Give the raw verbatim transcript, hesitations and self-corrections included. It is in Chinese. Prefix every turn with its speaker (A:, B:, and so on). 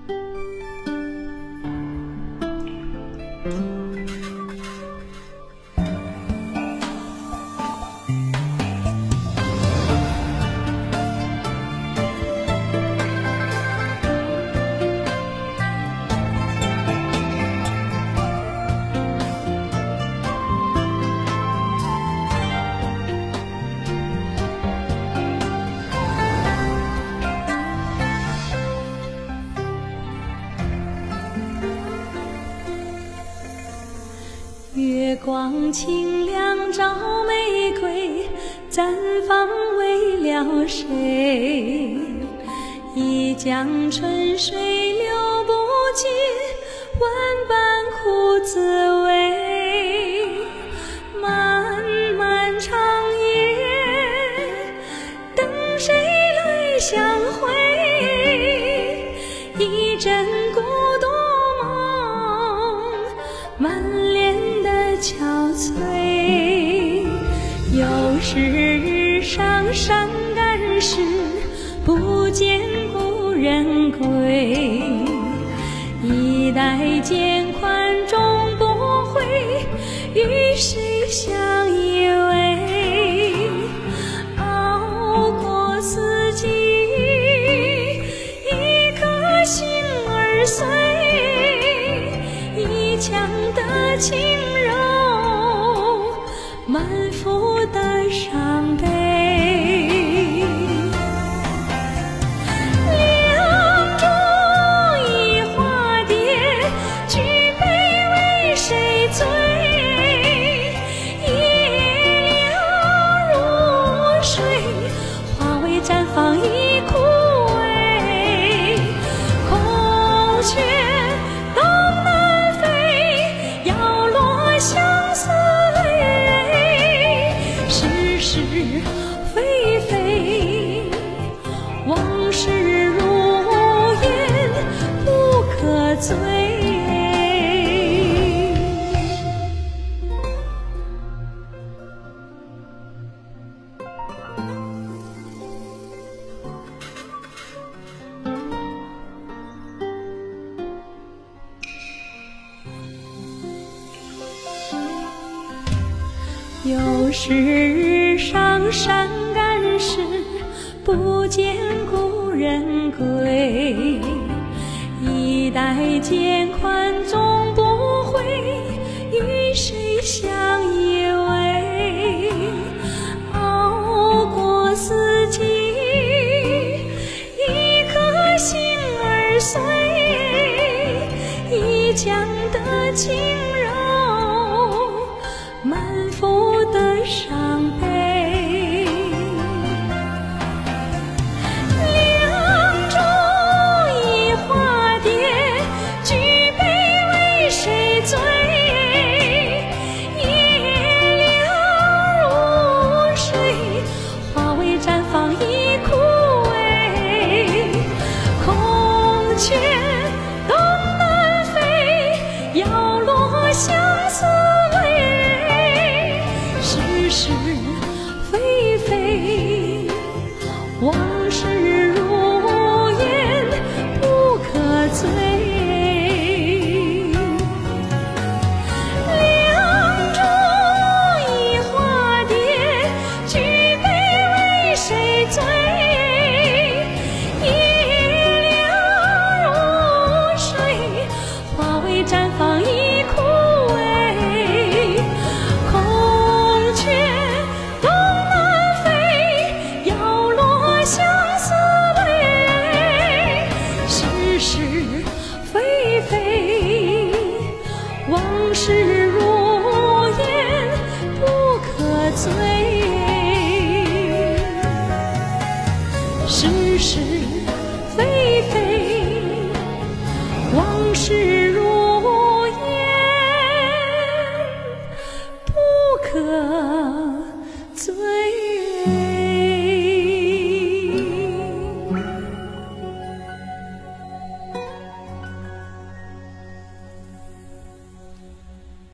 A: 月光清凉照玫瑰，绽放为了谁？一江春水流不尽，万般苦滋味。漫漫长夜，等谁来相会？一阵孤独梦，满脸憔悴。又是日上山赶时，不见故人归。衣带渐宽终不悔，与谁相依偎？熬过四季，一颗心儿碎，一腔的情满腹的伤悲。两株一花蝶，举杯为谁醉？夜流如水，花未绽放已枯萎。孔雀东南飞，摇落相思是非非，往事如烟不可追。又是日上山赶时，不见故人归。衣带渐宽终不悔，与谁相依偎？熬过四季，一颗心儿碎，一腔的情柔满腹的伤悲。两株一花蝶，举杯为谁醉？夜流如水，花未绽放已枯萎。孔雀东南飞，摇落相思是是非非，往事如烟不可追。两株一花蝶，举杯为谁醉？夜流如水，花未绽放已枯萎。孔雀东南飞，摇落相思泪。是是非非，往事如烟不可追。是是非非，往事如烟不可